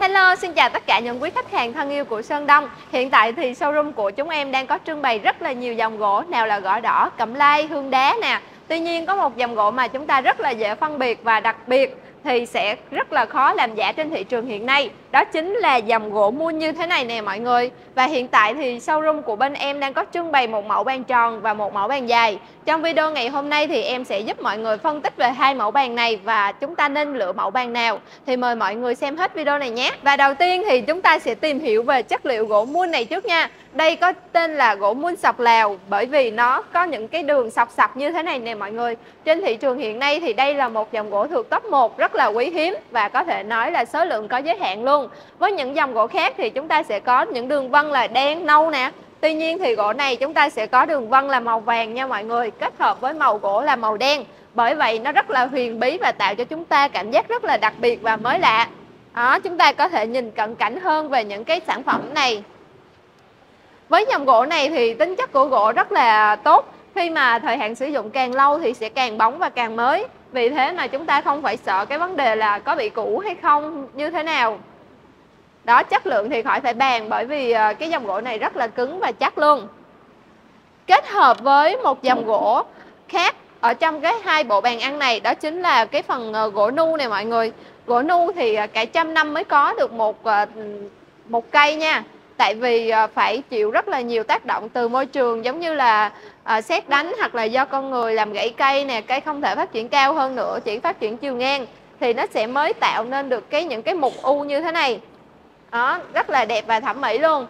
Hello, xin chào tất cả những quý khách hàng thân yêu của Sơn Đông. Hiện tại thì showroom của chúng em đang có trưng bày rất là nhiều dòng gỗ, nào là gỗ đỏ, cẩm lai, hương đá nè. Tuy nhiên có một dòng gỗ mà chúng ta rất là dễ phân biệt và đặc biệt thì sẽ rất là khó làm giả trên thị trường hiện nay. Đó chính là dòng gỗ mun như thế này nè mọi người. Và hiện tại thì showroom của bên em đang có trưng bày một mẫu bàn tròn và một mẫu bàn dài. Trong video ngày hôm nay thì em sẽ giúp mọi người phân tích về hai mẫu bàn này và chúng ta nên lựa mẫu bàn nào. Thì mời mọi người xem hết video này nhé. Và đầu tiên thì chúng ta sẽ tìm hiểu về chất liệu gỗ mun này trước nha. Đây có tên là gỗ mun sọc Lào bởi vì nó có những cái đường sọc sọc như thế này nè mọi người. Trên thị trường hiện nay thì đây là một dòng gỗ thuộc top 1 rất là quý hiếm và có thể nói là số lượng có giới hạn luôn. Với những dòng gỗ khác thì chúng ta sẽ có những đường vân là đen, nâu nè. Tuy nhiên thì gỗ này chúng ta sẽ có đường vân là màu vàng nha mọi người, kết hợp với màu gỗ là màu đen. Bởi vậy nó rất là huyền bí và tạo cho chúng ta cảm giác rất là đặc biệt và mới lạ. Đó, chúng ta có thể nhìn cận cảnh hơn về những cái sản phẩm này. Với dòng gỗ này thì tính chất của gỗ rất là tốt. Khi mà thời hạn sử dụng càng lâu thì sẽ càng bóng và càng mới. Vì thế mà chúng ta không phải sợ cái vấn đề là có bị cũ hay không như thế nào. Đó, chất lượng thì khỏi phải bàn bởi vì cái dòng gỗ này rất là cứng và chắc luôn. Kết hợp với một dòng gỗ khác ở trong cái hai bộ bàn ăn này, đó chính là cái phần gỗ nu này mọi người. Gỗ nu thì cả trăm năm mới có được một cây nha. Tại vì phải chịu rất là nhiều tác động từ môi trường, giống như là sét đánh hoặc là do con người làm gãy cây nè, cây không thể phát triển cao hơn nữa, chỉ phát triển chiều ngang thì nó sẽ mới tạo nên được những cái mục u như thế này. Đó, rất là đẹp và thẩm mỹ luôn.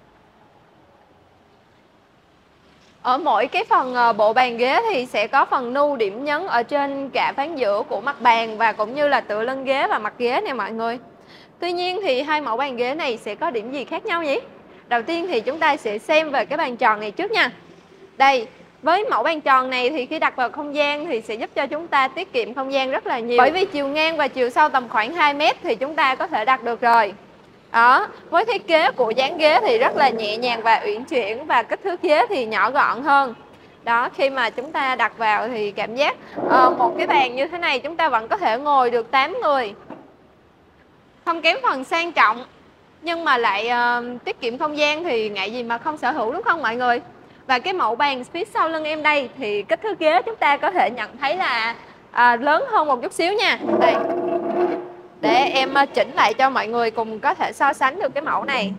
Ở mỗi cái phần bộ bàn ghế thì sẽ có phần nu điểm nhấn ở trên cả ván giữa của mặt bàn và cũng như là tựa lưng ghế và mặt ghế nè mọi người. Tuy nhiên thì hai mẫu bàn ghế này sẽ có điểm gì khác nhau nhỉ? Đầu tiên thì chúng ta sẽ xem về cái bàn tròn này trước nha. Đây, với mẫu bàn tròn này thì khi đặt vào không gian thì sẽ giúp cho chúng ta tiết kiệm không gian rất là nhiều. Bởi vì chiều ngang và chiều sâu tầm khoảng 2 mét thì chúng ta có thể đặt được rồi. Đó, với thiết kế của dáng ghế thì rất là nhẹ nhàng và uyển chuyển và kích thước ghế thì nhỏ gọn hơn. Đó, khi mà chúng ta đặt vào thì cảm giác một cái bàn như thế này chúng ta vẫn có thể ngồi được 8 người. Không kém phần sang trọng nhưng mà lại tiết kiệm không gian thì ngại gì mà không sở hữu, đúng không mọi người? Và cái mẫu bàn phía sau lưng em đây thì kích thước ghế chúng ta có thể nhận thấy là lớn hơn một chút xíu nha. Đây, để em chỉnh lại cho mọi người cùng có thể so sánh được cái mẫu này.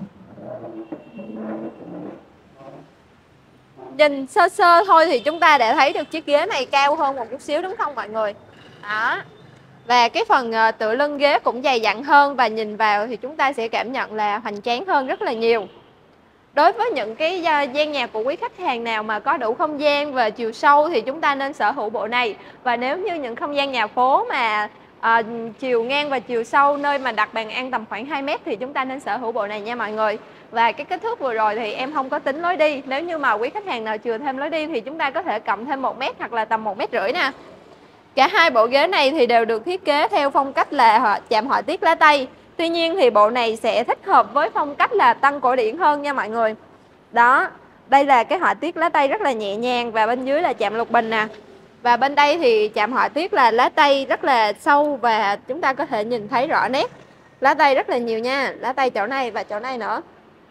Nhìn sơ sơ thôi thì chúng ta đã thấy được chiếc ghế này cao hơn một chút xíu, đúng không mọi người? Đó. Và cái phần tựa lưng ghế cũng dày dặn hơn và nhìn vào thì chúng ta sẽ cảm nhận là hoành tráng hơn rất là nhiều. Đối với những cái gian nhà của quý khách hàng nào mà có đủ không gian và chiều sâu thì chúng ta nên sở hữu bộ này. Và nếu như những không gian nhà phố mà chiều ngang và chiều sâu nơi mà đặt bàn ăn tầm khoảng 2 mét thì chúng ta nên sở hữu bộ này nha mọi người. Và cái kích thước vừa rồi thì em không có tính lối đi. Nếu như mà quý khách hàng nào chừa thêm lối đi thì chúng ta có thể cộng thêm 1 mét hoặc là tầm 1,5 mét nè. Cả hai bộ ghế này thì đều được thiết kế theo phong cách là chạm họa tiết lá tây. Tuy nhiên thì bộ này sẽ thích hợp với phong cách là tăng cổ điển hơn nha mọi người. Đó, đây là cái họa tiết lá tây rất là nhẹ nhàng và bên dưới là chạm lục bình nè. Và bên đây thì chạm họa tiết là lá tây rất là sâu và chúng ta có thể nhìn thấy rõ nét. Lá tây rất là nhiều nha, lá tây chỗ này và chỗ này nữa.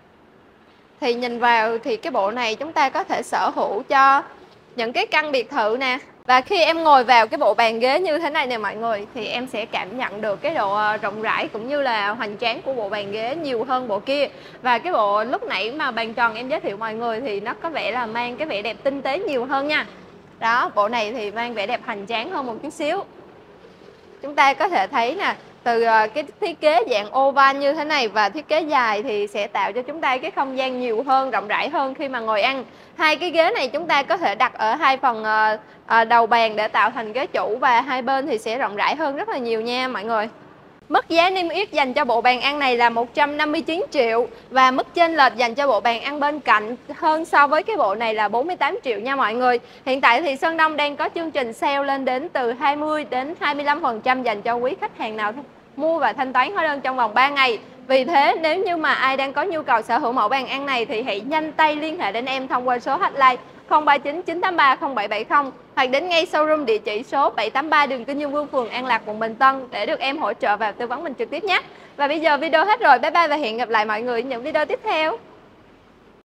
Thì nhìn vào thì cái bộ này chúng ta có thể sở hữu cho những cái căn biệt thự nè. Và khi em ngồi vào cái bộ bàn ghế như thế này nè mọi người thì em sẽ cảm nhận được cái độ rộng rãi cũng như là hoành tráng của bộ bàn ghế nhiều hơn bộ kia. Và cái bộ lúc nãy mà bàn tròn em giới thiệu mọi người thì nó có vẻ là mang cái vẻ đẹp tinh tế nhiều hơn nha. Đó, bộ này thì mang vẻ đẹp hoành tráng hơn một chút xíu. Chúng ta có thể thấy nè, từ cái thiết kế dạng oval như thế này và thiết kế dài thì sẽ tạo cho chúng ta cái không gian nhiều hơn, rộng rãi hơn khi mà ngồi ăn. Hai cái ghế này chúng ta có thể đặt ở hai phần đầu bàn để tạo thành ghế chủ và hai bên thì sẽ rộng rãi hơn rất là nhiều nha mọi người. Mức giá niêm yết dành cho bộ bàn ăn này là 159 triệu và mức chênh lệch dành cho bộ bàn ăn bên cạnh hơn so với cái bộ này là 48 triệu nha mọi người. Hiện tại thì Sơn Đông đang có chương trình sale lên đến từ 20 đến 25% dành cho quý khách hàng nào mua và thanh toán hóa đơn trong vòng 3 ngày. Vì thế nếu như mà ai đang có nhu cầu sở hữu mẫu bàn ăn này thì hãy nhanh tay liên hệ đến em thông qua số hotline 039 983 0770 hoặc đến ngay showroom địa chỉ số 783 đường Kinh Dương Vương, phường An Lạc, quận Bình Tân để được em hỗ trợ và tư vấn mình trực tiếp nhé. Và bây giờ video hết rồi. Bye bye và hẹn gặp lại mọi người ở những video tiếp theo.